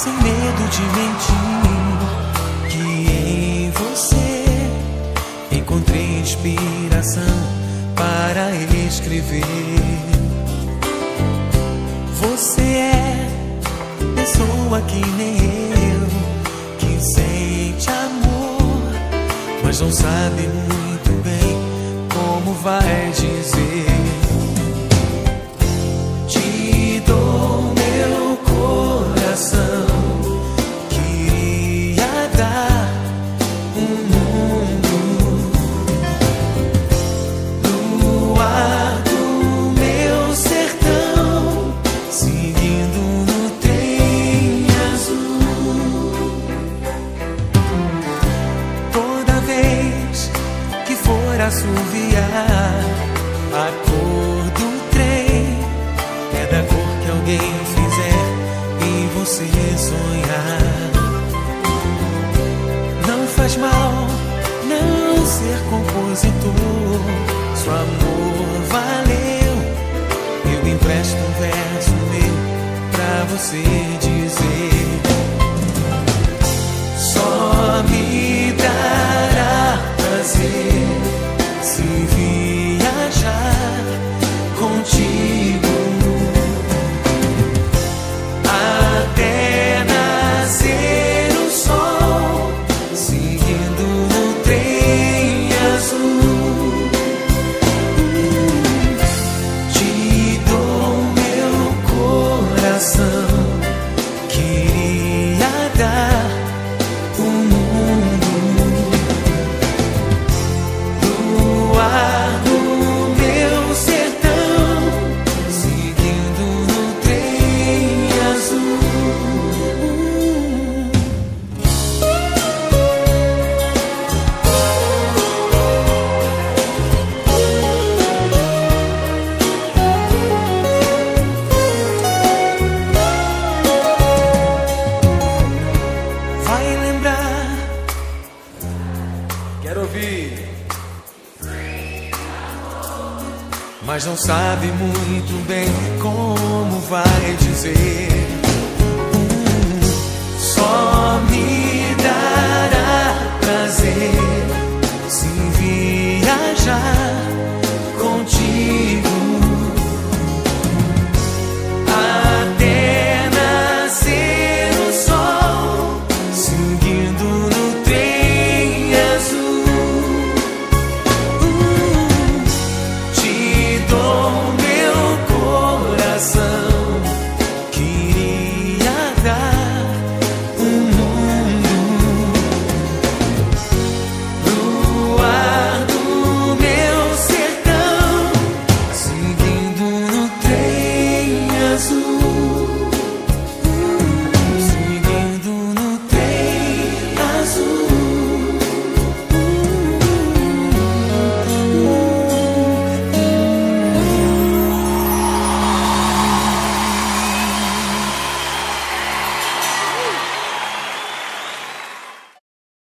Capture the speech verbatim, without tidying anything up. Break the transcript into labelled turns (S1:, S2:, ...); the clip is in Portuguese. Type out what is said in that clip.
S1: sem medo de mentir, que em você encontrei inspiração para escrever. Você é pessoa que nem eu, que sente amor, mas não sabe muito bem como vai dizer. Te dou meu coração, queria dar um mundo no ar do meu sertão, seguindo no trem azul. Toda vez que for assoviar, a cor do trem é da cor que alguém fizer em você sonhar. Não faz mal não ser compositor, se o amor valeu, eu empresto um verso meu pra você dizer. Só me dará prazer se viajar contigo até nascer o sol, seguindo no trem azul. Te dou meu coração, queria dar o mundo no ar do meu sertão, seguindo no trem azul. Vai lembrar, quero ouvir, mas não sabe muito bem como vai dizer. Hum, só me dará prazer